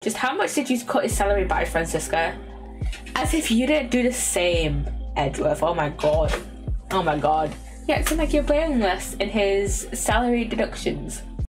Just how much did you cut his salary by, Francisca? As if you didn't do the same, Edgeworth. Oh my god. Oh my god. Yeah, it's like you're blameless in his salary deductions.